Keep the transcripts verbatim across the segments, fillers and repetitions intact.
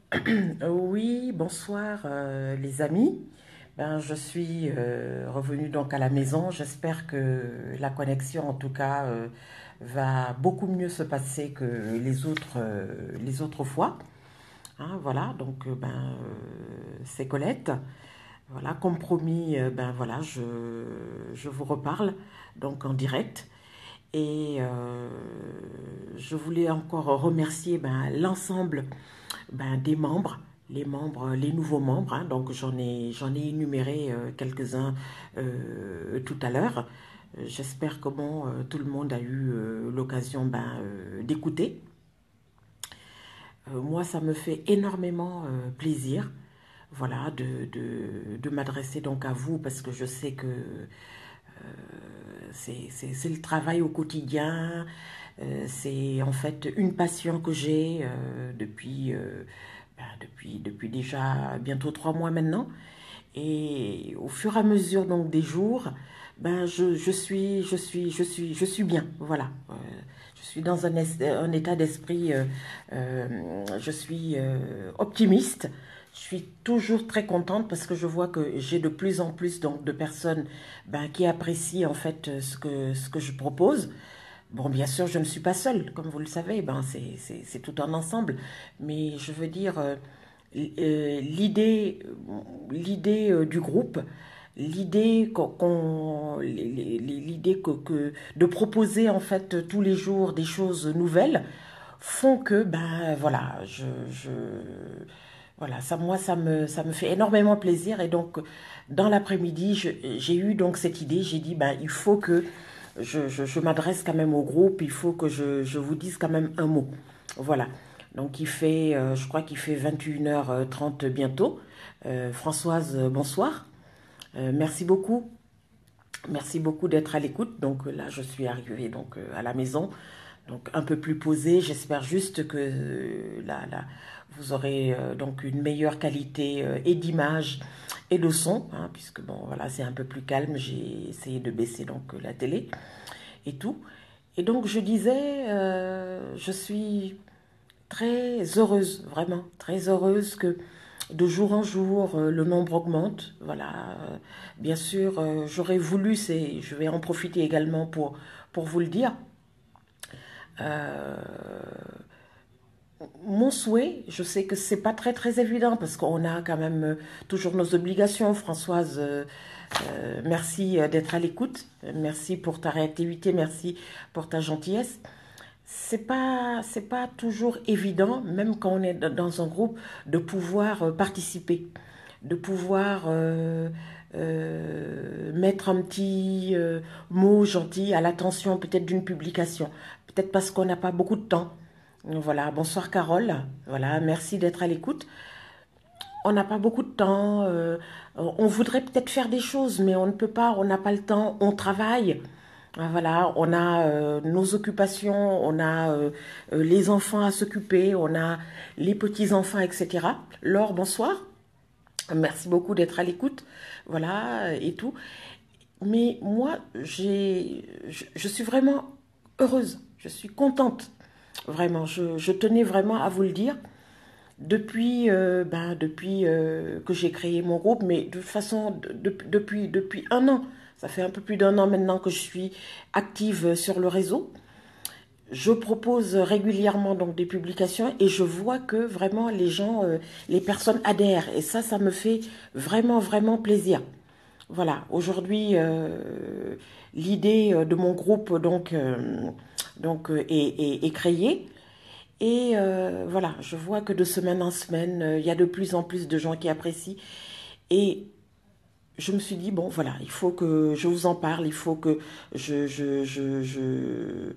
Oui, bonsoir euh, les amis. Ben, je suis euh, revenue donc à la maison. J'espère que la connexion en tout cas euh, va beaucoup mieux se passer que les autres, euh, les autres fois. Hein, voilà, donc euh, ben, euh, c'est Colette. Voilà, comme promis, euh, ben voilà, je, je vous reparle donc en direct. Et euh, je voulais encore remercier ben, l'ensemble ben, des membres, les membres, les nouveaux membres. Hein, donc j'en ai, j'en ai énuméré euh, quelques-uns euh, tout à l'heure. Euh, J'espère que bon, euh, tout le monde a eu euh, l'occasion ben, euh, d'écouter. Euh, moi, ça me fait énormément euh, plaisir, voilà, de, de, de m'adresser donc à vous parce que je sais que c'est c'est- c'est le travail au quotidien. Euh, c'est en fait une passion que j'ai euh, depuis, euh, ben, depuis, depuis déjà bientôt trois mois maintenant. Et au fur et à mesure donc des jours, ben je, je suis, je suis, je suis, je suis bien. Voilà. Euh, je suis dans un, es- un état d'esprit, euh, euh, je suis euh, optimiste. Je suis toujours très contente parce que je vois que j'ai de plus en plus donc, de personnes ben, qui apprécient en fait ce que, ce que je propose. Bon, bien sûr, je ne suis pas seule, comme vous le savez, ben, c'est c'est- c'est tout un ensemble. Mais je veux dire, euh, euh, l'idée l'idée euh, du groupe, l'idée qu'on, qu'on- l'idée que, que de proposer en fait tous les jours des choses nouvelles font que ben voilà, je, je voilà, ça moi ça me ça me fait énormément plaisir et donc dans l'après-midi, je- j'ai eu donc cette idée, j'ai dit ben il faut que je, je, je m'adresse quand même au groupe, il faut que je, je vous dise quand même un mot. Voilà. Donc il fait, euh, je crois qu'il fait vingt et une heures trente bientôt. Euh, Françoise, euh, bonsoir. Euh, merci beaucoup. Merci beaucoup d'être à l'écoute. Donc euh, là, je suis arrivée donc euh, à la maison, donc un peu plus posée. J'espère juste que euh, là, là, vous aurez euh, donc une meilleure qualité euh, et d'image et de son, hein, puisque bon, voilà, c'est un peu plus calme. J'ai essayé de baisser donc la télé et tout. Et donc je disais, euh, je suis très heureuse, vraiment, très heureuse que de jour en jour, euh, le nombre augmente. Voilà. Euh, bien sûr, euh, j'aurais voulu, c'est, je vais en profiter également pour, pour vous le dire. Euh, Mon souhait, je sais que c'est pas très très évident parce qu'on a quand même euh, toujours nos obligations. Françoise, euh, euh, merci euh, d'être à l'écoute. Merci pour ta réactivité, merci pour ta gentillesse. C'est pas, c'est pas toujours évident, même quand on est dans un groupe, de pouvoir euh, participer, de pouvoir euh, euh, mettre un petit euh, mot gentil à l'attention peut-être d'une publication, peut-être parce qu'on n'a pas beaucoup de temps. Voilà, bonsoir Carole, voilà, merci d'être à l'écoute. On n'a pas beaucoup de temps, euh, on voudrait peut-être faire des choses, mais on ne peut pas, on n'a pas le temps, on travaille. Ah, voilà, on a euh, nos occupations, on a euh, euh, les enfants à s'occuper, on a les petits-enfants, et cetera. Laure, bonsoir. Merci beaucoup d'être à l'écoute. Voilà, et tout. Mais moi, j'ai, je, je suis vraiment heureuse. Je suis contente. Vraiment, je, je tenais vraiment à vous le dire. Depuis, euh, ben, depuis euh, que j'ai créé mon groupe, mais de toute façon, de- de- depuis, depuis un an, ça fait un peu plus d'un an maintenant que je suis active sur le réseau. Je propose régulièrement donc des publications et je vois que vraiment les gens, euh, les personnes adhèrent et ça, ça me fait vraiment, vraiment plaisir. Voilà, aujourd'hui, euh, l'idée euh, de mon groupe donc, euh, donc euh, est, est, est créée. Et euh, voilà, je vois que de semaine en semaine, euh, il y a de plus en plus de gens qui apprécient. Et je me suis dit, bon, voilà, il faut que je vous en parle, il faut que je, je, je, je,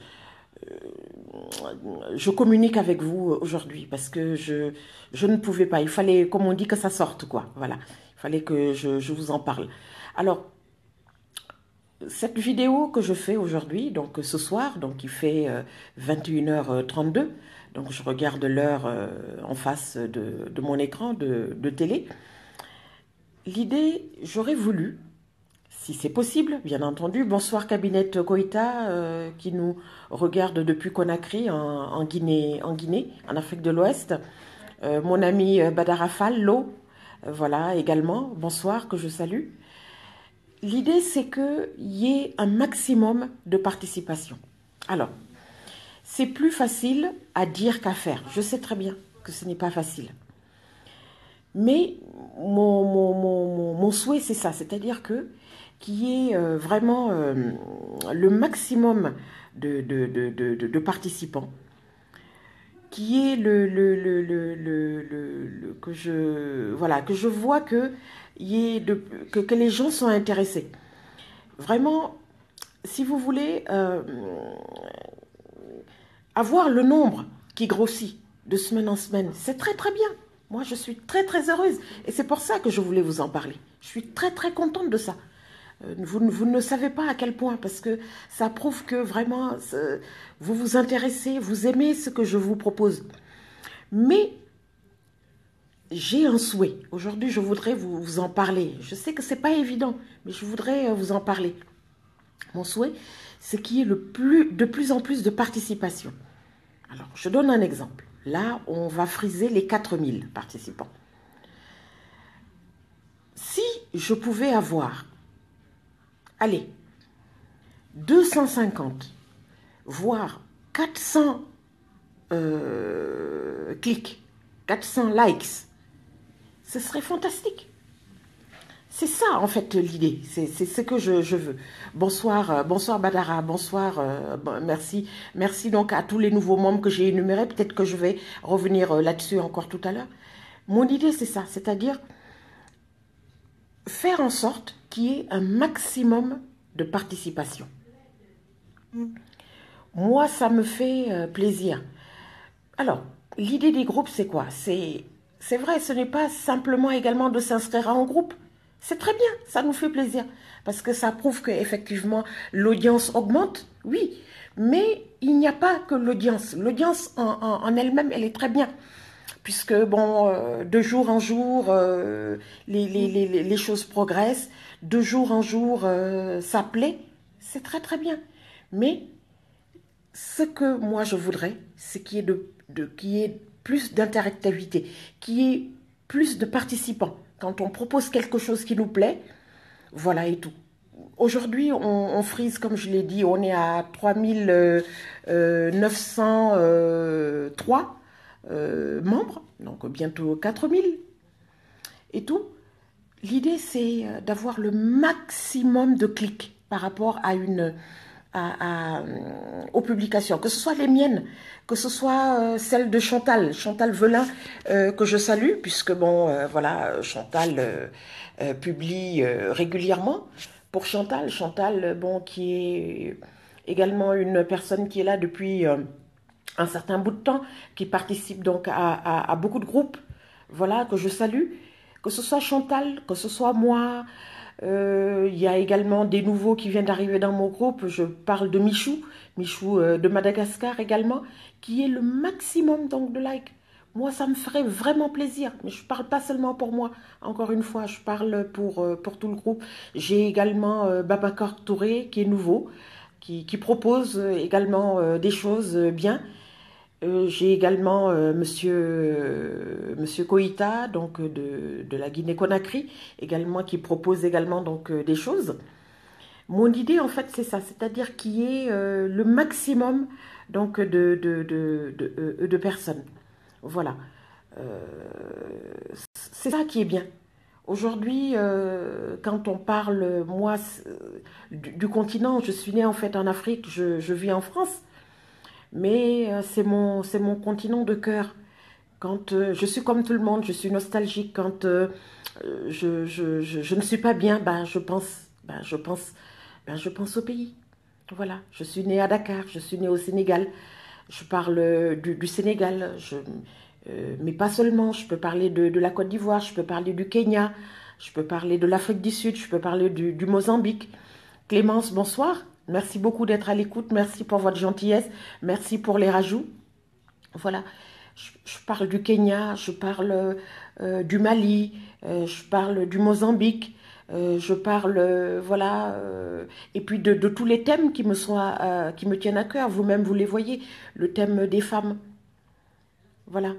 je communique avec vous aujourd'hui parce que je, je ne pouvais pas. Il fallait, comme on dit, que ça sorte, quoi. Voilà, il fallait que je, je vous en parle. Alors, cette vidéo que je fais aujourd'hui, donc ce soir, donc il fait euh, vingt et une heures trente-deux, donc je regarde l'heure euh, en face de, de mon écran de, de télé. L'idée, j'aurais voulu, si c'est possible, bien entendu, bonsoir Cabinette Koïta euh, qui nous regarde depuis Conakry en, en Guinée, en Guinée, en Afrique de l'Ouest. Euh, mon ami euh, Badara Fallo, euh, voilà également, bonsoir, que je salue. L'idée, c'est qu'il y ait un maximum de participation. Alors, c'est plus facile à dire qu'à faire. Je sais très bien que ce n'est pas facile. Mais mon, mon, mon, mon souhait, c'est ça, c'est-à-dire que qu'il y ait euh, vraiment euh, le maximum de, de, de, de, de participants, qu'il y ait le, le, le, le, le, le, le- que je voilà que je vois que y ait de, que, que les gens sont intéressés. Vraiment, si vous voulez euh, avoir le nombre qui grossit de semaine en semaine, c'est très très bien. Moi, je suis très très heureuse et c'est pour ça que je voulais vous en parler. Je suis très très contente de ça. Euh, Vous, ne- vous ne savez pas à quel point, parce que ça prouve que vraiment, euh, vous vous intéressez, vous aimez ce que je vous propose. Mais j'ai un souhait. Aujourd'hui, je voudrais vous, vous en parler. Je sais que c'est pas évident, mais je voudrais euh, vous en parler. Mon souhait, c'est qu'il y ait le plus, de plus en plus de participation. Alors, je donne un exemple. Là, on va friser les quatre mille participants. Si je pouvais avoir, allez, deux cent cinquante, voire quatre cents euh, clics, quatre cents likes, ce serait fantastique. C'est ça, en fait, l'idée. C'est ce que je, je veux. Bonsoir, euh, bonsoir Badara, bonsoir, euh, bon, merci. Merci donc à tous les nouveaux membres que j'ai énumérés. Peut-être que je vais revenir euh, là-dessus encore tout à l'heure. Mon idée, c'est ça, c'est-à-dire faire en sorte qu'il y ait un maximum de participation. Moi, ça me fait euh, plaisir. Alors, l'idée des groupes, c'est quoi? C'est c'est vrai, ce n'est pas simplement également de s'inscrire en groupe. C'est très bien, ça nous fait plaisir. Parce que ça prouve qu'effectivement, l'audience augmente, oui. Mais il n'y a pas que l'audience. L'audience en, en- en elle-même, elle est très bien. Puisque, bon, euh, de jour en jour, euh, les, les, les, les- les choses progressent. De jour en jour, euh, ça plaît. C'est très très bien. Mais ce que moi je voudrais, c'est qu'il y ait, de, de- qu'il y ait plus d'interactivité, qu'il y ait plus de participants. Quand on propose quelque chose qui nous plaît, voilà et tout. Aujourd'hui, on, on frise, comme je l'ai dit, on est à trois mille neuf cent trois euh, membres, donc bientôt quatre mille et tout. L'idée, c'est euh, d'avoir le maximum de clics par rapport à une, à- à, euh, aux publications, que ce soit les miennes, que ce soit euh, celles de Chantal, Chantal Velin, euh, que je salue, puisque bon, euh, voilà, Chantal euh, euh, publie euh, régulièrement. Pour Chantal, Chantal, euh, bon, qui est également une personne qui est là depuis euh, un certain bout de temps, qui participe donc à, à- à beaucoup de groupes, voilà, que je salue. Que ce soit Chantal, que ce soit moi, euh, il y a également des nouveaux qui viennent d'arriver dans mon groupe. Je parle de Michou, Michou euh, de Madagascar également, qui est le maximum donc de likes. Moi, ça me ferait vraiment plaisir. Mais je parle pas seulement pour moi. Encore une fois, je parle pour, euh, pour tout le groupe. J'ai également euh, Babacar Touré, qui est nouveau, qui, qui propose euh, également euh, des choses euh, bien. Euh, j'ai également euh, monsieur, euh, monsieur Koïta, donc euh, de, de la Guinée-Conakry, également qui propose également donc euh, des choses. Mon idée en fait c'est ça, c'est-à-dire qu'il y ait euh, le maximum donc de, de, de, de, euh, de personnes. Voilà. Euh, c'est ça qui est bien. Aujourd'hui, euh, quand on parle, moi, euh, du, du continent, je suis née en fait en Afrique, je, je vis en France. Mais euh, c'est mon, c'est mon continent de cœur. Quand euh, je suis comme tout le monde, je suis nostalgique. Quand euh, euh, je, je, je, je ne suis pas bien, ben, je pense, ben, je pense, ben, je pense au pays. Voilà, je suis née à Dakar, je suis née au Sénégal. Je parle euh, du, du Sénégal, je, euh, mais pas seulement. Je peux parler de, de la Côte d'Ivoire, je peux parler du Kenya, je peux parler de l'Afrique du Sud, je peux parler du, du Mozambique. Clémence, bonsoir. Merci beaucoup d'être à l'écoute. Merci pour votre gentillesse. Merci pour les rajouts. Voilà. Je, je parle du Kenya, je parle euh, du Mali, euh, je parle du Mozambique, euh, je parle, euh, voilà, euh, et puis de, de tous les thèmes qui me, sont à- à- qui me tiennent à cœur. Vous-même, vous les voyez, le thème des femmes. Voilà.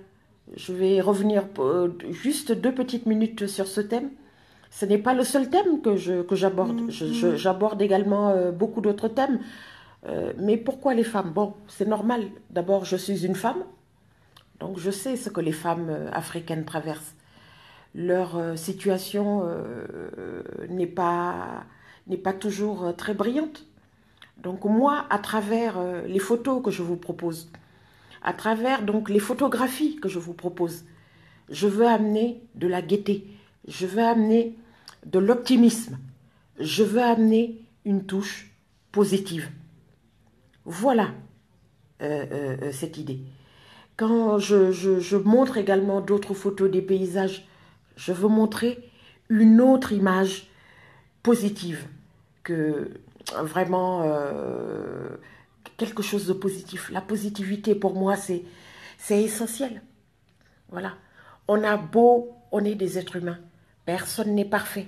Je vais revenir euh, juste deux petites minutes sur ce thème. Ce n'est pas le seul thème que je, que j'aborde. Je- je- j'aborde également euh, beaucoup d'autres thèmes. Euh, mais pourquoi les femmes? Bon, c'est normal. D'abord, je suis une femme, donc je sais ce que les femmes euh, africaines traversent. Leur euh, situation euh, n'est pas, n'est pas toujours euh, très brillante. Donc moi, à travers euh, les photos que je vous propose, à travers donc les photographies que je vous propose, je veux amener de la gaieté, je veux amener de l'optimisme, je veux amener une touche positive. Voilà euh, euh, euh, cette idée. Quand je, je, je montre également d'autres photos des paysages, je veux montrer une autre image positive, que vraiment euh, quelque chose de positif. La positivité, pour moi, c'est c'est essentiel. Voilà. On a beau, on est des êtres humains. Personne n'est parfait.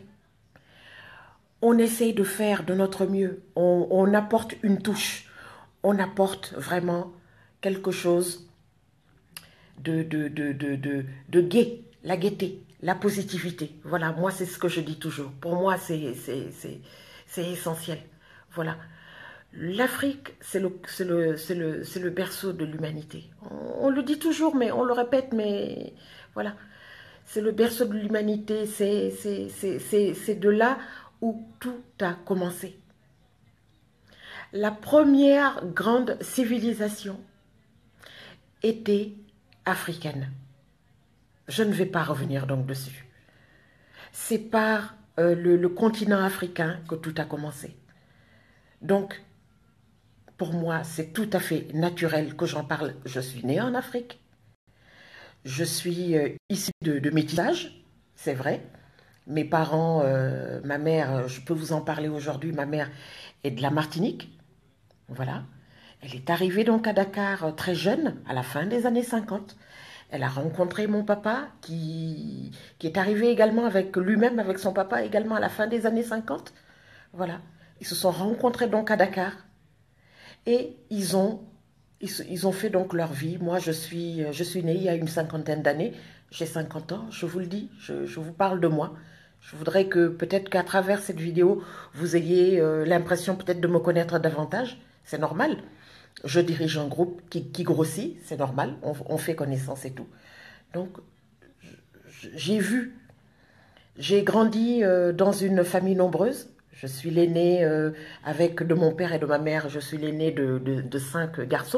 On essaye de faire de notre mieux. On, on apporte une touche. On apporte vraiment quelque chose de, de, de, de, de, de gai, la gaieté, la positivité. Voilà, moi, c'est ce que je dis toujours. Pour moi, c'est c'est essentiel. Voilà. L'Afrique, c'est le, le, le, le berceau de l'humanité. On, on le dit toujours, mais on le répète, mais voilà. C'est le berceau de l'humanité, c'est de là où tout a commencé. La première grande civilisation était africaine. Je ne vais pas revenir donc dessus. C'est par euh, le, le continent africain que tout a commencé. Donc, pour moi, c'est tout à fait naturel que j'en parle. Je suis née en Afrique. Je suis euh, issue de, de métissage, c'est vrai. Mes parents, euh, ma mère, je peux vous en parler aujourd'hui, ma mère est de la Martinique. Voilà. Elle est arrivée donc à Dakar euh, très jeune, à la fin des années cinquante. Elle a rencontré mon papa qui, qui est arrivé également avec lui-même, avec son papa également à la fin des années cinquante. Voilà. Ils se sont rencontrés donc à Dakar et ils ont, ils, ils ont fait donc leur vie. Moi, je suis, je suis née il y a une cinquantaine d'années. J'ai cinquante ans, je vous le dis, je, je vous parle de moi. Je voudrais que peut-être qu'à travers cette vidéo, vous ayez euh, l'impression peut-être de me connaître davantage. C'est normal. Je dirige un groupe qui, qui grossit, c'est normal. On, on fait connaissance et tout. Donc, j'ai vu, j'ai grandi euh, dans une famille nombreuse. Je suis l'aîné euh, avec de mon père et de ma mère. Je suis l'aîné de, de, de cinq garçons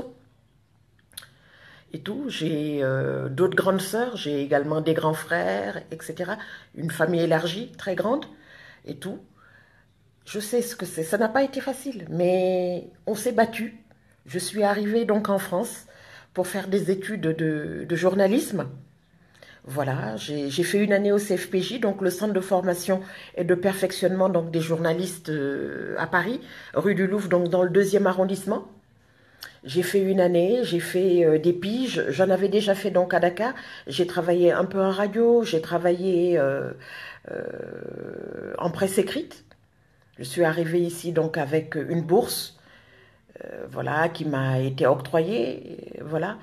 et tout. J'ai euh, d'autres grandes sœurs, j'ai également des grands frères, et cetera. Une famille élargie, très grande et tout. Je sais ce que c'est. Ça n'a pas été facile, mais on s'est battu. Je suis arrivée donc en France pour faire des études de, de journalisme. Voilà, j'ai fait une année au C F P J, donc le centre de formation et de perfectionnement donc des journalistes euh, à Paris, rue du Louvre, donc dans le deuxième arrondissement. J'ai fait une année, j'ai fait euh, des piges, j'en avais déjà fait donc à Dakar. J'ai travaillé un peu en radio, j'ai travaillé euh, euh, en presse écrite. Je suis arrivée ici donc avec une bourse, euh, voilà, qui m'a été octroyée, voilà.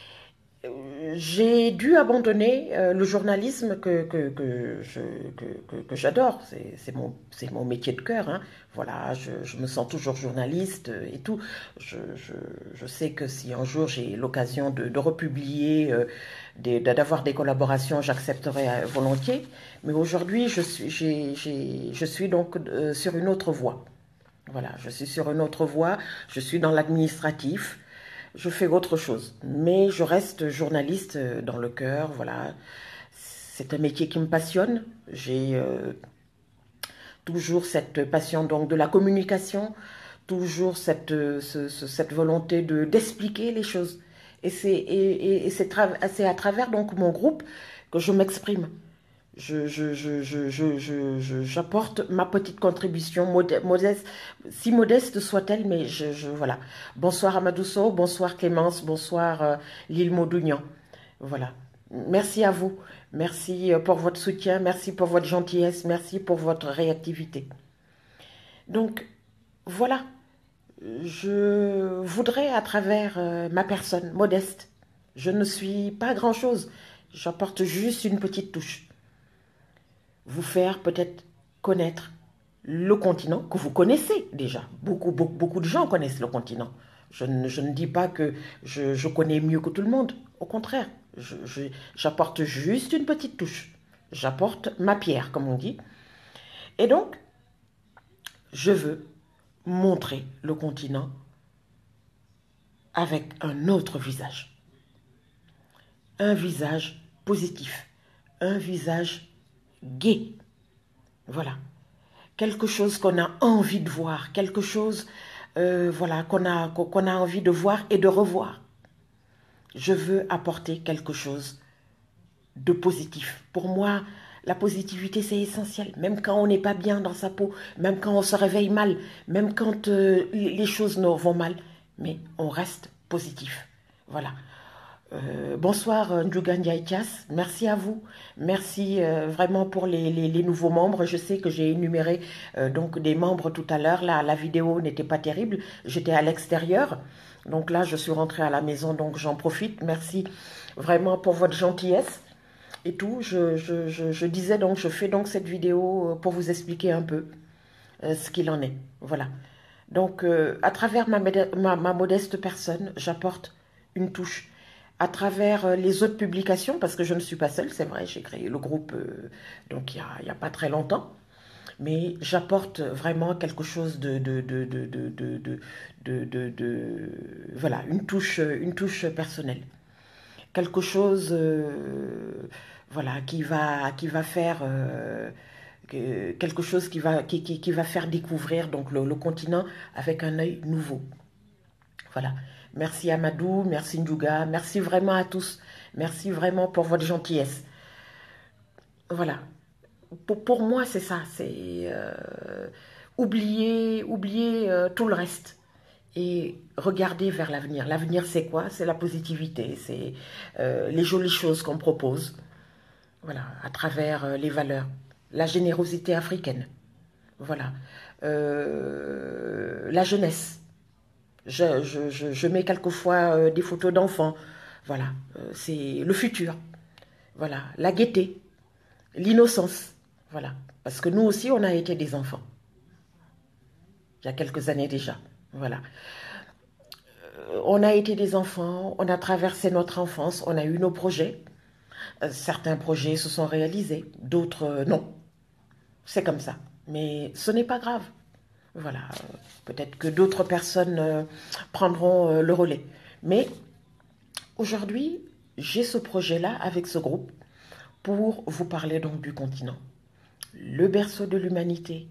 J'ai dû abandonner euh, le journalisme que, que, que je- que, que- que j'adore. C'est c'est mon, c'est mon métier de cœur, hein. Voilà, je, je me sens toujours journaliste euh, et tout. Je, je- je sais que si un jour j'ai l'occasion de, de republier, euh, des- d'avoir des collaborations, j'accepterai euh, volontiers. Mais aujourd'hui, je suis, j'ai- j'ai- je suis donc euh, sur une autre voie. Voilà, je suis sur une autre voie. Je suis dans l'administratif. Je fais autre chose, mais je reste journaliste euh, dans le cœur, voilà. C'est un métier qui me passionne. J'ai euh, toujours cette passion donc de la communication, toujours cette, euh, ce- ce- cette volonté de d'expliquer les choses. Et c'est et, et- et c'est tra- c'est à travers donc mon groupe que je m'exprime. Je, je, je, je, je, je- je- j'apporte ma petite contribution, modeste, modeste- si modeste soit-elle, mais je, je- voilà. Bonsoir Amadou Sow, bonsoir Clémence, bonsoir euh, Lille Maudougnan. Voilà. Merci à vous. Merci euh, pour votre soutien, merci pour votre gentillesse, merci pour votre réactivité. Donc, voilà. Je voudrais, à travers euh, ma personne modeste, Je ne suis pas grand-chose. J'apporte juste une petite touche. Vous faire peut-être connaître le continent que vous connaissez déjà. Beaucoup, beaucoup, beaucoup de gens connaissent le continent. Je ne, je ne dis pas que je, je connais mieux que tout le monde. Au contraire, je, je, j'apporte juste une petite touche. J'apporte ma pierre, comme on dit. Et donc, je veux montrer le continent avec un autre visage. Un visage positif. Un visage gai. Voilà. Quelque chose qu'on a envie de voir. Quelque chose euh, voilà, qu'on a, qu'on a envie de voir et de revoir. Je veux apporter quelque chose de positif. Pour moi, la positivité, c'est essentiel. Même quand on n'est pas bien dans sa peau, même quand on se réveille mal, même quand euh, les choses ne vont mal, mais on reste positif. Voilà. Euh, bonsoir Ndjouga Ndiaye-Thiass, merci à vous, merci euh, vraiment pour les, les, les nouveaux membres. Je sais que j'ai énuméré euh, donc des membres tout à l'heure. Là, la vidéo n'était pas terrible, j'étais à l'extérieur, donc là je suis rentrée à la maison, donc j'en profite. Merci vraiment pour votre gentillesse et tout. Je, je, je, je disais donc, je fais donc cette vidéo pour vous expliquer un peu euh, ce qu'il en est. Voilà. Donc euh, à travers ma, ma, ma modeste personne, j'apporte une touche. À travers les autres publications, parce que je ne suis pas seule, c'est vrai, j'ai créé le groupe euh, donc il n'y a, a pas très longtemps, mais j'apporte vraiment quelque chose de, de, de, de, de, de, de, de, de voilà, une touche, une touche personnelle. Quelque chose euh, voilà, qui, va, qui va faire... Euh, quelque chose qui va, qui, qui, qui va faire découvrir donc, le, le continent avec un œil nouveau. Voilà. Merci Amadou, merci Ndjouga, merci vraiment à tous. Merci vraiment pour votre gentillesse. Voilà. Pour, pour moi, c'est ça. C'est euh, oublier, oublier euh, tout le reste et regarder vers l'avenir. L'avenir, c'est quoi? C'est la positivité, c'est euh, les jolies choses qu'on propose. Voilà, à travers euh, les valeurs. La générosité africaine. Voilà. Euh, la jeunesse. Je, je, je, je mets quelquefois euh, des photos d'enfants. Voilà, euh, c'est le futur. Voilà, la gaieté, l'innocence. Voilà, parce que nous aussi, on a été des enfants. Il y a quelques années déjà. Voilà. Euh, on a été des enfants, on a traversé notre enfance, on a eu nos projets. Euh, certains projets se sont réalisés, d'autres euh, non. C'est comme ça. Mais ce n'est pas grave. Voilà, euh, peut-être que d'autres personnes euh, prendront euh, le relais. Mais aujourd'hui, j'ai ce projet-là avec ce groupe pour vous parler donc du continent. Le berceau de l'humanité.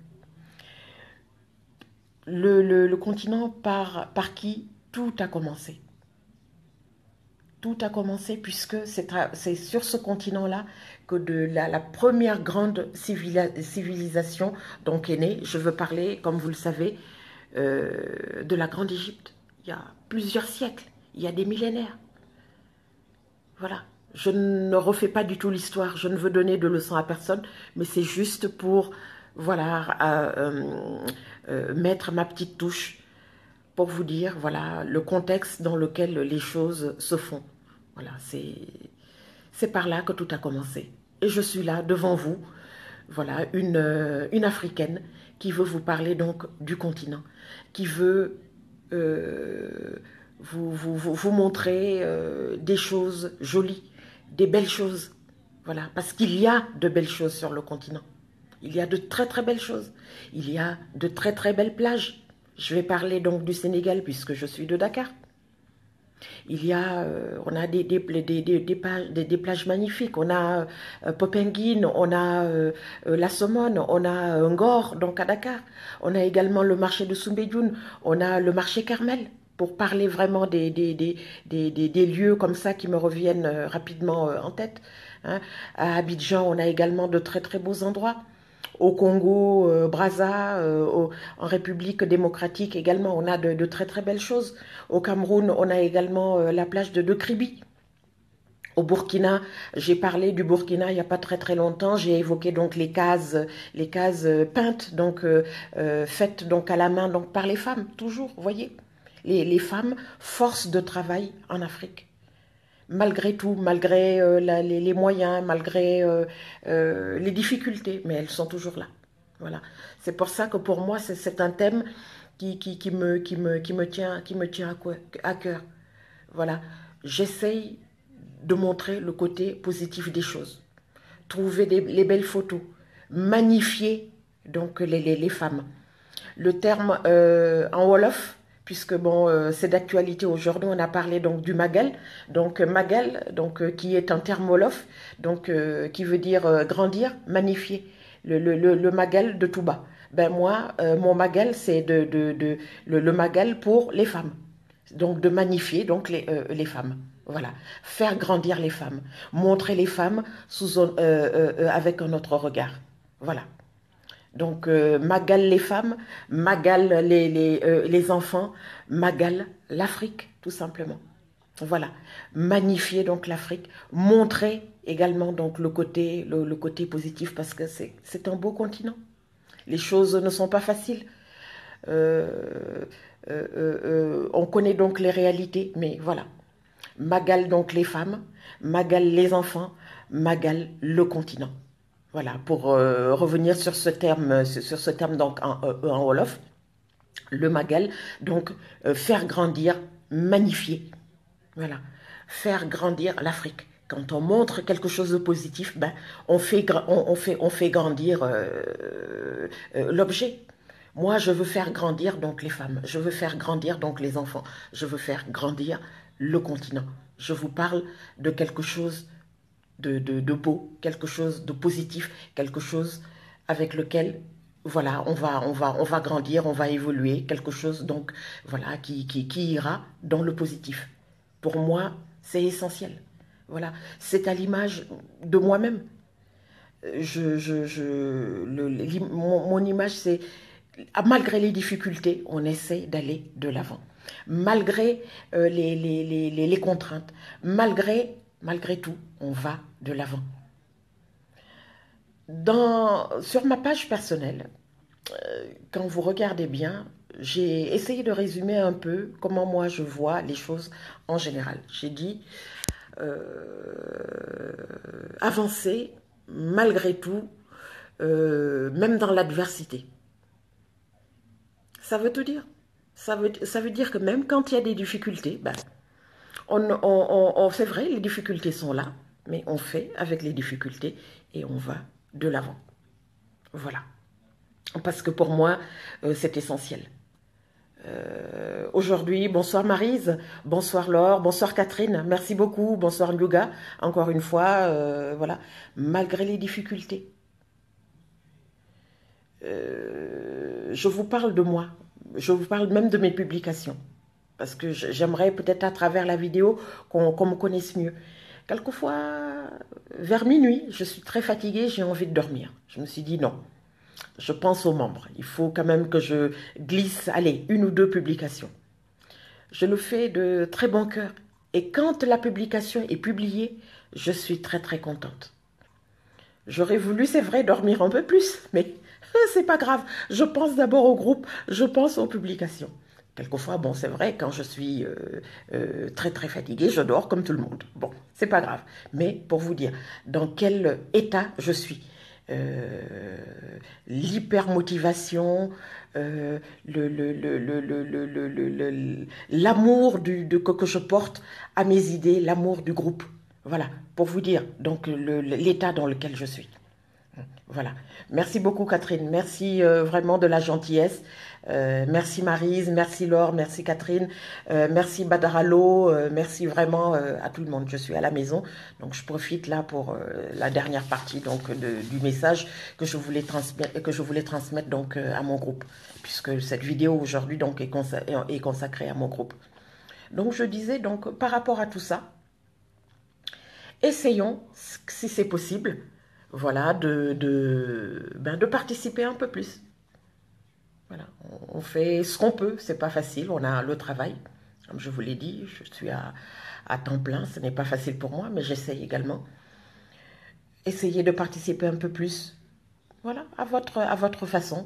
Le, le, le continent par, par qui tout a commencé. Tout a commencé puisque c'est sur ce continent-là que de la, la première grande civilisation donc est née. Je veux parler, comme vous le savez, euh, de la Grande Égypte. Il y a plusieurs siècles, il y a des millénaires. Voilà. Je ne refais pas du tout l'histoire, je ne veux donner de leçons à personne, mais c'est juste pour voilà, euh, euh, mettre ma petite touche pour vous dire voilà, le contexte dans lequel les choses se font. Voilà, c'est par là que tout a commencé. Et je suis là devant vous, voilà, une, une Africaine qui veut vous parler donc du continent, qui veut euh, vous, vous, vous, vous montrer euh, des choses jolies, des belles choses. Voilà, parce qu'il y a de belles choses sur le continent. Il y a de très très belles choses. Il y a de très très belles plages. Je vais parler donc du Sénégal puisque je suis de Dakar. Il y a, euh, on a des, des, des, des, des, plages, des, des plages magnifiques. On a euh, Popenguine, on a euh, la Somone, on a Ngor, donc à Dakar. On a également le marché de Soumbédioune, on a le marché Kermel, pour parler vraiment des, des, des, des, des, des lieux comme ça qui me reviennent euh, rapidement euh, en tête. Hein. À Abidjan, on a également de très très beaux endroits. Au Congo, euh, Brazza, euh, au, en République démocratique également, on a de, de très très belles choses. Au Cameroun, on a également euh, la plage de, de Kribi. Au Burkina, j'ai parlé du Burkina il n'y a pas très très longtemps. J'ai évoqué donc les cases, les cases peintes, donc euh, euh, faites donc à la main donc par les femmes, toujours, vous voyez. Les, les femmes, force de travail en Afrique. malgré tout, malgré euh, la- les, les moyens, malgré euh, euh, les difficultés, mais elles sont toujours là. Voilà. C'est pour ça que pour moi, c'est c'est un thème qui, qui, qui me, qui, me, qui me tient, qui me tient à, quoi- à cœur. Voilà. J'essaye de montrer le côté positif des choses, trouver des, les belles photos, magnifier donc les, les, les femmes. Le terme euh, en Wolof, puisque bon, euh, c'est d'actualité aujourd'hui, on a parlé donc du Magal. Donc Magal, donc, euh, qui est un terme Wolof, donc, euh, qui veut dire euh, grandir, magnifier. Le, le, le, le Magal de Touba. Ben moi, euh, mon Magal, c'est de, de, de, le, le Magal pour les femmes. Donc de magnifier donc les, euh, les femmes. Voilà. Faire grandir les femmes. Montrer les femmes sous, un- euh, euh, avec un autre regard. Voilà. Donc, euh, Magal les femmes, Magal les, les, euh, les enfants, Magal l'Afrique, tout simplement. Voilà. Magnifier donc l'Afrique, montrer également donc le côté, le, le côté positif parce que c'est, c'est un beau continent. Les choses ne sont pas faciles. Euh, euh, euh, euh, on connaît donc les réalités, mais voilà. Magal donc les femmes, Magal les enfants, Magal le continent. Voilà, pour euh, revenir sur ce terme, sur ce terme donc en, euh, en Wolof, le Magal, donc euh, faire grandir, magnifier. Voilà, faire grandir l'Afrique. Quand on montre quelque chose de positif, ben, on, fait, on, on fait, on fait grandir euh, euh, l'objet. Moi, je veux faire grandir donc les femmes, je veux faire grandir donc les enfants, je veux faire grandir le continent. Je vous parle de quelque chose de, de, de beau, quelque chose de positif, quelque chose avec lequel voilà, on va, on va, on va grandir, on va évoluer, quelque chose donc voilà qui, qui, qui ira dans le positif. Pour moi, c'est essentiel. Voilà, c'est à l'image de moi-même. Je, je, je, le, mon, mon image, c'est malgré les difficultés, on essaie d'aller de l'avant. Malgré euh, les, les, les, les contraintes, malgré, malgré tout, on va de l'avant. Dans, sur ma page personnelle, euh, quand vous regardez bien, j'ai essayé de résumer un peu comment moi je vois les choses en général. J'ai dit euh, avancer malgré tout, euh, même dans l'adversité. Ça veut tout dire. Ça veut, ça veut dire que même quand il y a des difficultés, ben, on, on, on, on c'est vrai, les difficultés sont là, mais on fait avec les difficultés et on va de l'avant. Voilà. Parce que pour moi, euh, c'est essentiel. Euh, Aujourd'hui, bonsoir Maryse, bonsoir Laure, bonsoir Catherine, merci beaucoup, bonsoir Yoga, encore une fois, euh, voilà, malgré les difficultés. Euh, je vous parle de moi, je vous parle même de mes publications, parce que j'aimerais peut-être à travers la vidéo qu'on qu'on me connaisse mieux. Quelquefois, vers minuit, je suis très fatiguée, j'ai envie de dormir. Je me suis dit non, je pense aux membres. Il faut quand même que je glisse, allez, une ou deux publications. Je le fais de très bon cœur. Et quand la publication est publiée, je suis très très contente. J'aurais voulu, c'est vrai, dormir un peu plus, mais c'est pas grave. Je pense d'abord au groupe, je pense aux publications. Quelquefois, bon, c'est vrai, quand je suis euh, euh, très très fatiguée, je dors comme tout le monde. Bon, c'est pas grave. Mais pour vous dire dans quel état je suis, euh, l'hypermotivation, euh, le, le, le, le, le, le, le, le, l'amour du, de, que, que je porte à mes idées, l'amour du groupe. Voilà, pour vous dire donc l'état dans lequel je suis. Voilà. Merci beaucoup Catherine. Merci euh, vraiment de la gentillesse. Euh, merci Maryse, merci Laure, merci Catherine, euh, merci Badaralo, euh, merci vraiment euh, à tout le monde. Je suis à la maison, donc je profite là pour euh, la dernière partie donc de, du message que je voulais transmettre, que je voulais transmettre donc euh, à mon groupe, puisque cette vidéo aujourd'hui donc est, consa est consacrée à mon groupe. Donc je disais donc par rapport à tout ça, essayons si c'est possible. Voilà, de, de, ben de participer un peu plus. Voilà, on fait ce qu'on peut, c'est pas facile, on a le travail. Comme je vous l'ai dit, je suis à, à temps plein, ce n'est pas facile pour moi, mais j'essaye également. Essayez de participer un peu plus, voilà, à votre, à votre façon.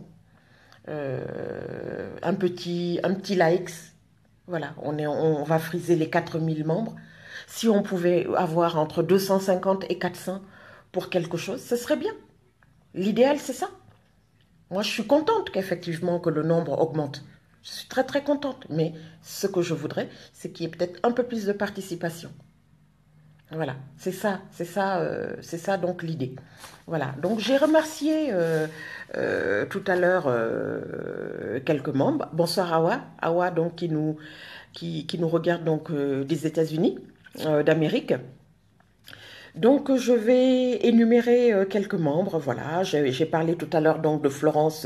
Euh, un petit, un petit likes, voilà, on, est, on va friser les quatre mille membres. Si on pouvait avoir entre deux cent cinquante et quatre cents pour quelque chose, ce serait bien. L'idéal, c'est ça. Moi, je suis contente qu'effectivement que le nombre augmente. Je suis très très contente. Mais ce que je voudrais, c'est qu'il y ait peut-être un peu plus de participation. Voilà, c'est ça, c'est ça, euh, c'est ça donc l'idée. Voilà, donc j'ai remercié euh, euh, tout à l'heure euh, quelques membres. Bonsoir Awa, Awa donc qui nous qui, qui nous regarde donc euh, des États-Unis euh, d'Amérique. Donc, je vais énumérer euh, quelques membres. Voilà, j'ai j'ai parlé tout à l'heure donc de Florence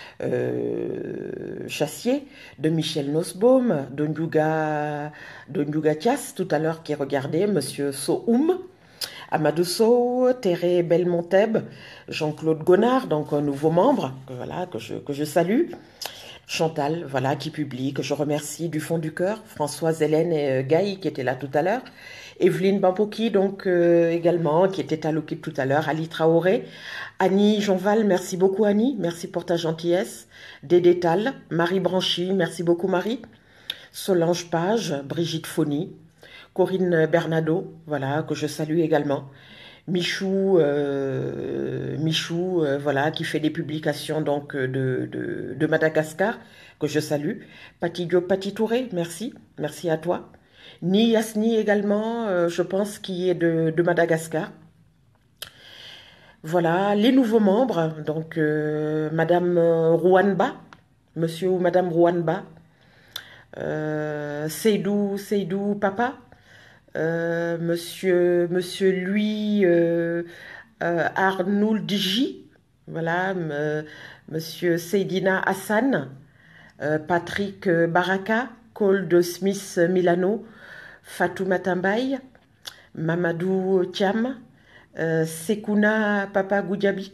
euh, Chassier, de Michel Nosbaum, de Ndiouga, de Ndiouga Thias, tout à l'heure qui regardait, Monsieur Sohoum, Amadou Sow, Théré Belmonteb, Jean-Claude Gonard, donc un nouveau membre, que, voilà, que je, que je salue. Chantal, voilà, qui publie, que je remercie du fond du cœur. Françoise Hélène et euh, Gaï, qui étaient là tout à l'heure. Evelyne Bampoki, donc euh, également, qui était à l'O-K I P tout à l'heure. Ali Traoré. Annie Jonval, merci beaucoup Annie, merci pour ta gentillesse. Dédé Tal, Marie Branchy, merci beaucoup Marie. Solange Page, Brigitte Fauny. Corinne Bernado, voilà, que je salue également. Michou, euh, Michou euh, voilà, qui fait des publications donc de, de, de Madagascar, que je salue. Pati Diop, Pati Touré, merci, merci à toi. Ni Yasni également, euh, je pense, qui est de, de Madagascar. Voilà, les nouveaux membres, donc euh, Madame Rouanba, Monsieur ou Madame Rouanba, euh, Seydou, Seydou Papa, euh, Monsieur, Monsieur Louis euh, euh, Arnouldji, voilà, euh, Monsieur Seydina Hassan, euh, Patrick Baraka, Cole de Smith Milano, Fatou Matambaye, Mamadou Thiam, euh, Sekuna Papa Goudjabi,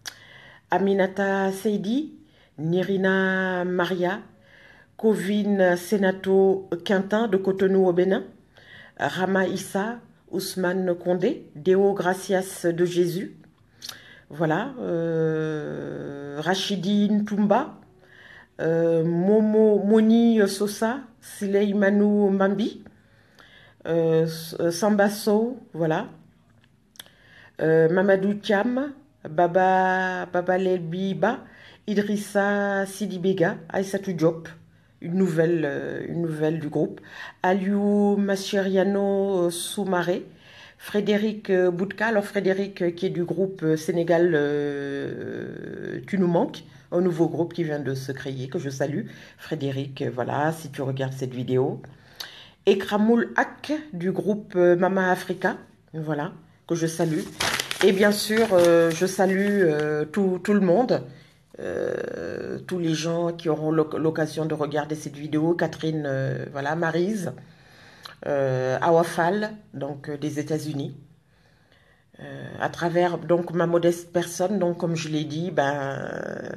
Aminata Seydi, Nirina Maria, Kovin Senato Quintin de Cotonou au Bénin, Rama Issa, Ousmane Condé, Deo Gracias de Jésus, voilà, euh, Rachidine Toumba, euh, Momo Moni Sosa, Sileimanou Mambi, euh, Sambasso, voilà, euh, Mamadou Thiam, Baba, Baba Lebiba, Idrissa Sidibega, Aïssatou Diop, une nouvelle, euh, une nouvelle du groupe, Aliou Mascheriano Soumaré, Frédéric euh, Boudka, alors Frédéric euh, qui est du groupe euh, Sénégal euh, Tu nous manques, un nouveau groupe qui vient de se créer, que je salue. Frédéric, euh, voilà, si tu regardes cette vidéo. Ekramoul Ak du groupe euh, Mama Africa, voilà, que je salue. Et bien sûr, euh, je salue euh, tout, tout le monde, euh, tous les gens qui auront l'occasion de regarder cette vidéo. Catherine, euh, voilà, Maryse, euh, Awafal, donc euh, des États-Unis. Euh, à travers donc ma modeste personne, donc comme je l'ai dit, ben euh,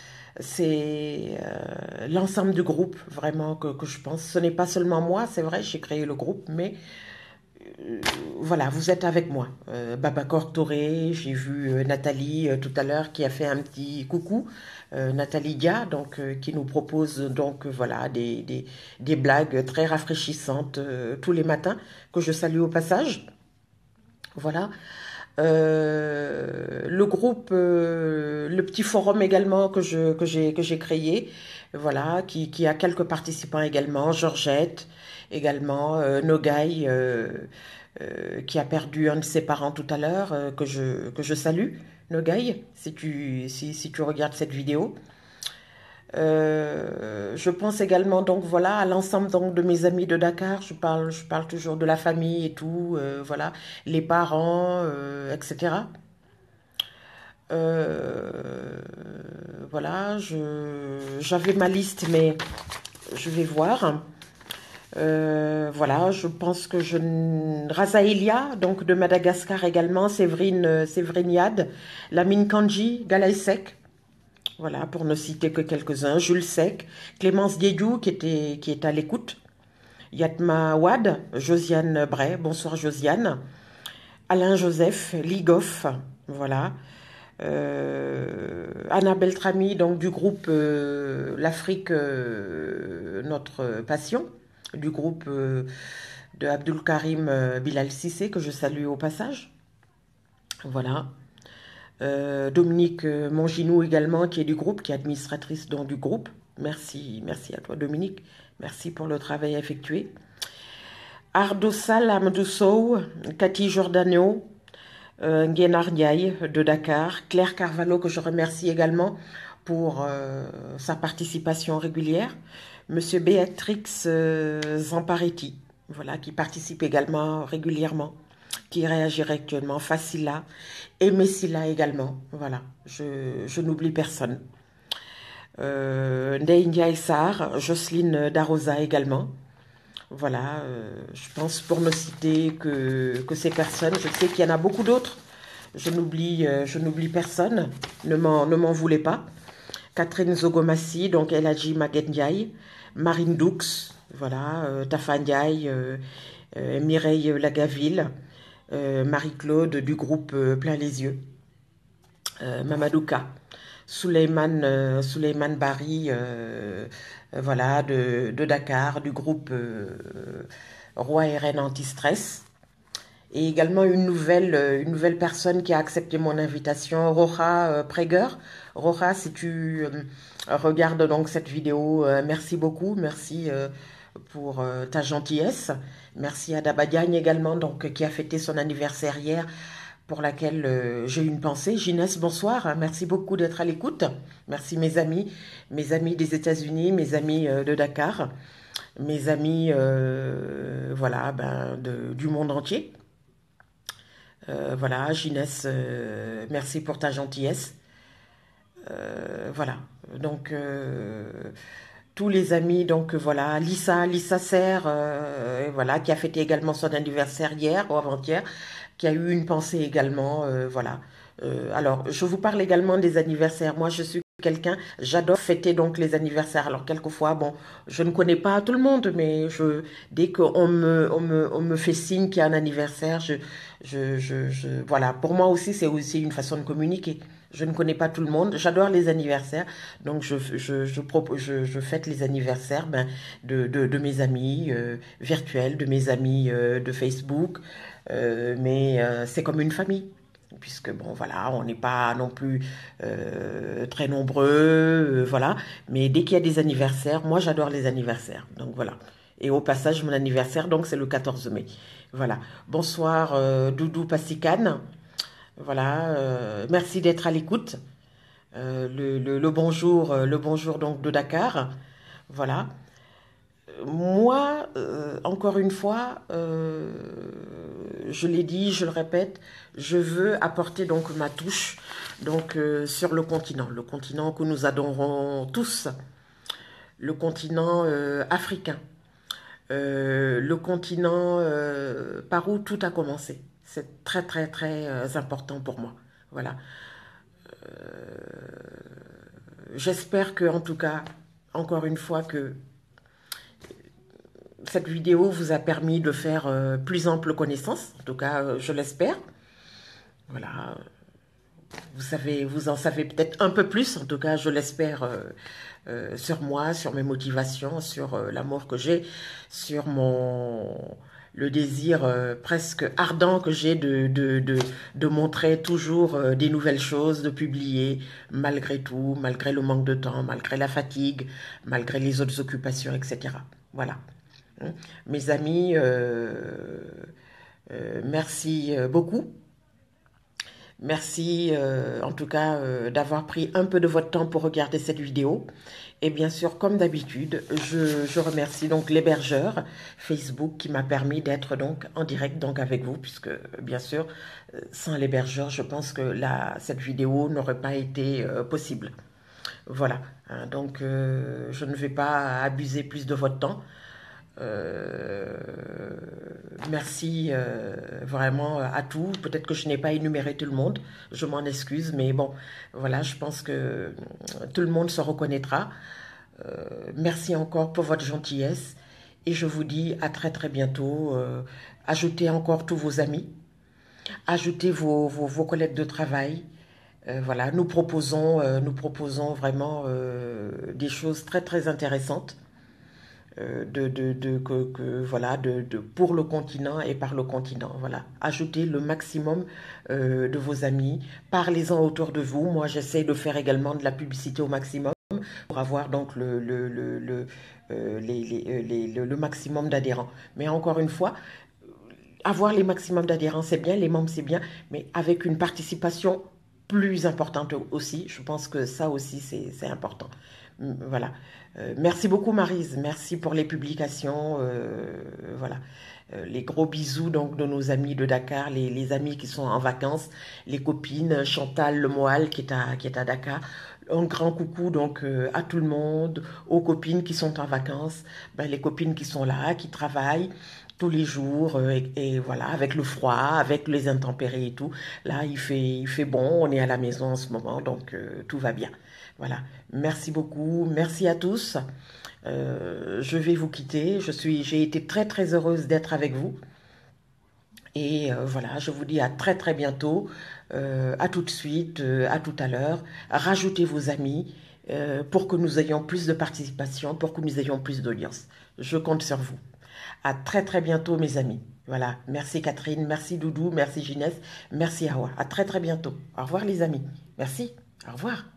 c'est euh, l'ensemble du groupe vraiment que, que je pense. Ce n'est pas seulement moi, c'est vrai, j'ai créé le groupe, mais euh, voilà, vous êtes avec moi. Euh, Babacar Touré, j'ai vu euh, Nathalie euh, tout à l'heure qui a fait un petit coucou, euh, Nathalie Dia, donc euh, qui nous propose donc euh, voilà des, des, des blagues très rafraîchissantes euh, tous les matins que je salue au passage. Voilà. Euh, le groupe, euh, le petit forum également que je que j'ai que j'ai créé, voilà, qui, qui a quelques participants également, Georgette également, euh, Nogaï, euh, euh, qui a perdu un de ses parents tout à l'heure, euh, que je que je salue, Nogaï, si tu si, si tu regardes cette vidéo. Euh, je pense également donc voilà à l'ensemble donc de mes amis de Dakar. Je parle je parle toujours de la famille et tout, euh, voilà, les parents, euh, et cetera. Euh, voilà, je j'avais ma liste, mais je vais voir. Euh, voilà, je pense que je Razaelia, donc de Madagascar également, Séverine Séverine Yad, Lamine Kanji, Galaïsek. Voilà, pour ne citer que quelques-uns. Jules Sec, Clémence Diédiou qui, était, qui est à l'écoute. Yatma Wad, Josiane Bray, bonsoir Josiane. Alain Joseph, Ligoff, voilà. Euh, Anna Beltrami, donc du groupe euh, L'Afrique, euh, notre passion, du groupe euh, de Abdul Karim euh, Bilal Cissé, que je salue au passage. Voilà. Euh, Dominique euh, Monginou également, qui est du groupe, qui est administratrice donc, du groupe. Merci, merci à toi Dominique. Merci pour le travail effectué. Ardossal Amadou Sow, Cathy Giordano, euh, Nguénar Ndiaye de Dakar, Claire Carvalho que je remercie également pour euh, sa participation régulière, Monsieur Béatrix euh, Zamparetti, voilà, qui participe également régulièrement, qui réagirait actuellement, Facila et Messila également, voilà, je, je n'oublie personne. Euh, Ndeye Ndiaye Sarr, Jocelyne Darosa également. Voilà, euh, je pense pour ne citer que, que ces personnes, je sais qu'il y en a beaucoup d'autres, je n'oublie euh, je n'oublie personne, ne m'en ne m'en voulez pas. Catherine Zogomassi, donc Eladji Maguette Ndiaye, Marine Doux, voilà, euh, Tafa Ndiaye, euh, euh, Mireille Lagaville, euh, Marie-Claude du groupe euh, Plein les Yeux, euh, Mamadouka, Souleymane, euh, Souleymane Bari, euh, euh, voilà, de, de Dakar, du groupe euh, Roi et Reine Anti-Stress. Et également une nouvelle, euh, une nouvelle personne qui a accepté mon invitation, Roja euh, Prager. Roja, si tu euh, regardes donc cette vidéo, euh, merci beaucoup, merci euh, pour euh, ta gentillesse. Merci à Daba Diagne également, donc, qui a fêté son anniversaire hier, pour laquelle euh, j'ai une pensée. Ginès, bonsoir, merci beaucoup d'être à l'écoute. Merci mes amis, mes amis des États-Unis, mes amis euh, de Dakar, mes amis euh, voilà, ben, de, du monde entier. Euh, voilà, Ginès, euh, merci pour ta gentillesse. Euh, voilà, donc euh, tous les amis, donc voilà, Lisa, Lisa Serre, euh, voilà, qui a fêté également son anniversaire hier ou avant-hier, qui a eu une pensée également, euh, voilà. Euh, alors, je vous parle également des anniversaires. Moi, je suis quelqu'un, j'adore fêter donc les anniversaires. Alors, quelquefois, bon, je ne connais pas tout le monde, mais je, dès qu'on me, on me, on me fait signe qu'il y a un anniversaire, je, je, je, je, voilà. Pour moi aussi, c'est aussi une façon de communiquer. Je ne connais pas tout le monde, j'adore les anniversaires, donc je, je, je, propose, je, je fête les anniversaires ben, de, de, de mes amis euh, virtuels, de mes amis euh, de Facebook, euh, mais euh, c'est comme une famille, puisque bon voilà, on n'est pas non plus euh, très nombreux, euh, voilà, mais dès qu'il y a des anniversaires, moi j'adore les anniversaires, donc voilà. Et au passage, mon anniversaire, donc c'est le quatorze mai. Voilà. Bonsoir euh, Doudou Passicane. Voilà, euh, merci d'être à l'écoute. Euh, le, le, le bonjour, euh, le bonjour donc de Dakar. Voilà. Euh, Moi, euh, encore une fois, euh, je l'ai dit, je le répète, je veux apporter donc ma touche donc euh, sur le continent, le continent que nous adorons tous, le continent euh, africain, euh, le continent euh, par où tout a commencé. C'est très très très euh, important pour moi. Voilà. J'espère que, en tout cas, encore une fois, que cette vidéo vous a permis de faire euh, plus ample connaissance. En tout cas, euh, je l'espère. Voilà. Vous savez, vous en savez peut-être un peu plus. En tout cas, je l'espère euh, euh, sur moi, sur mes motivations, sur euh, l'amour que j'ai, sur mon le désir euh, presque ardent que j'ai de, de, de, de montrer toujours euh, des nouvelles choses, de publier malgré tout, malgré le manque de temps, malgré la fatigue, malgré les autres occupations, et cetera. Voilà. Hein. Mes amis, euh, euh, merci beaucoup. Merci euh, en tout cas euh, d'avoir pris un peu de votre temps pour regarder cette vidéo. Et bien sûr, comme d'habitude, je, je remercie donc l'hébergeur Facebook qui m'a permis d'être donc en direct donc avec vous, puisque bien sûr, euh, sans l'hébergeur, je pense que la, cette vidéo n'aurait pas été euh, possible. Voilà, hein, donc euh, je ne vais pas abuser plus de votre temps. Euh, merci euh, vraiment à tous. Peut-être que je n'ai pas énuméré tout le monde, je m'en excuse, mais bon, voilà, je pense que tout le monde se reconnaîtra. Euh, merci encore pour votre gentillesse et je vous dis à très très bientôt. Euh, ajoutez encore tous vos amis, ajoutez vos, vos, vos collègues de travail. Euh, voilà, nous proposons, euh, nous proposons vraiment euh, des choses très très intéressantes. euh, de, de, de, que, que, voilà, de, de, pour le continent et par le continent. Voilà. Ajoutez le maximum euh, de vos amis, parlez-en autour de vous. Moi, j'essaie de faire également de la publicité au maximum pour avoir donc le, le, le, le, euh, les, les, les, le, le maximum d'adhérents. Mais encore une fois, avoir les maximums d'adhérents, c'est bien, les membres, c'est bien, mais avec une participation plus importante aussi. Je pense que ça aussi, c'est important. Voilà. Euh, merci beaucoup, Maryse. Merci pour les publications. Euh, voilà. Euh, les gros bisous donc de nos amis de Dakar, les, les amis qui sont en vacances, les copines, Chantal Lemoal qui est à, qui est à Dakar. Un grand coucou donc euh, à tout le monde, aux copines qui sont en vacances, ben, les copines qui sont là, qui travaillent tous les jours euh, et, et voilà, avec le froid, avec les intempéries et tout. Là, il fait, il fait bon, on est à la maison en ce moment, donc euh, tout va bien. Voilà, merci beaucoup, merci à tous. Euh, je vais vous quitter. Je suis, j'ai été très très heureuse d'être avec vous. Et euh, voilà, je vous dis à très très bientôt, euh, à tout de suite, euh, à tout à l'heure. Rajoutez vos amis euh, pour que nous ayons plus de participation, pour que nous ayons plus d'audience. Je compte sur vous. À très très bientôt mes amis. Voilà, merci Catherine, merci Doudou, merci Ginès, merci Awa. À très très bientôt. Au revoir les amis. Merci, au revoir.